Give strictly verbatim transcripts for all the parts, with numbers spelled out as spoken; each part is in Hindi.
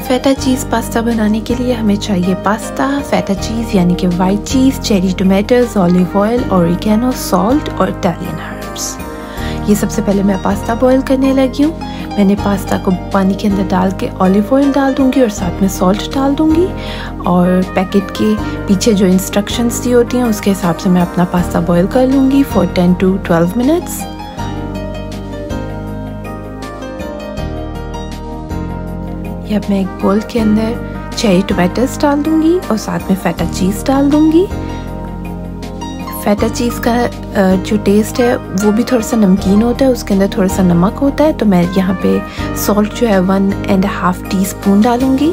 फेटा चीज़ पास्ता बनाने के लिए हमें चाहिए पास्ता, फेटा चीज़ यानी कि white cheese, cherry tomatoes, olive oil, oregano, salt और इटालियन हर्ब्स। ये सबसे पहले मैं पास्ता बॉईल करने लगी हूँ। मैंने पास्ता को पानी के अंदर डाल के ऑलिव ऑयल डाल दूँगी और साथ में सॉल्ट डाल दूँगी, और पैकेट के पीछे जो इंस्ट्रक्शंस दी होती हैं उसके हिसाब से मैं अपना पास्ता बॉईल कर लूँगी for ten to twelve minutes. ये अब मैं एक बोल के अंदर चेरी टोमेटोज डाल दूँगी और साथ में फेटा चीज़ डाल दूँगी। फेटा चीज़ का जो टेस्ट है वो भी थोड़ा सा नमकीन होता है, उसके अंदर थोड़ा सा नमक होता है, तो मैं यहाँ पे सॉल्ट जो है one and half teaspoon डालूँगी।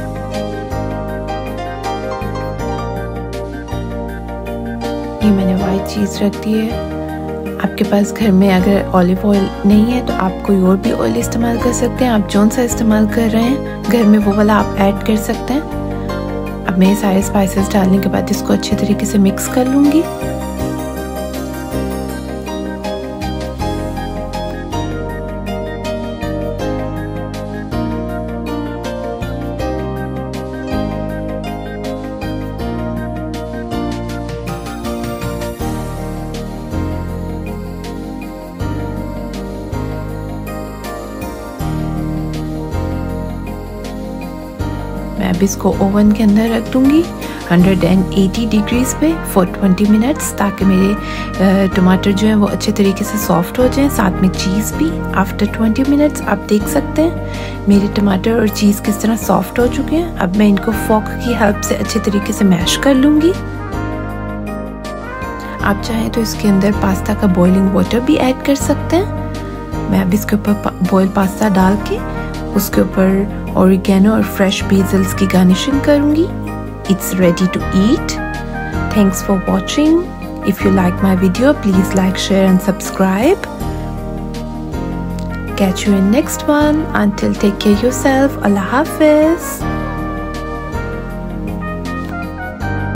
ये मैंने वाइट चीज़ रख दी है। आपके पास घर में अगर ऑलिव ऑयल नहीं है तो आप कोई और भी ऑयल इस्तेमाल कर सकते हैं। आप जौन सा इस्तेमाल कर रहे हैं घर में वो वाला आप ऐड कर सकते हैं। अब मैं सारे स्पाइसेस डालने के बाद इसको अच्छे तरीके से मिक्स कर लूँगी। मैं अब इसको ओवन के अंदर रख दूँगी वन एटी डिग्रीज पे फॉर ट्वेंटी मिनट्स, ताकि मेरे टमाटर जो हैं वो अच्छे तरीके से सॉफ्ट हो जाएं, साथ में चीज़ भी। आफ्टर ट्वेंटी मिनट्स आप देख सकते हैं मेरे टमाटर और चीज़ किस तरह सॉफ्ट हो चुके हैं। अब मैं इनको फोक की हेल्प से अच्छे तरीके से मैश कर लूँगी। आप चाहें तो इसके अंदर पास्ता का बॉइलिंग वाटर भी ऐड कर सकते हैं। मैं अब इसके ऊपर बॉयल पास्ता डाल के उसके ऊपर ओरिगेनो और फ्रेश बेसिल्स की गार्निशिंग करूंगी। It's ready to eat. Thanks for watching. If you like my video, please like, share and subscribe. Catch you in next one. Until take care yourself. Allah Hafiz.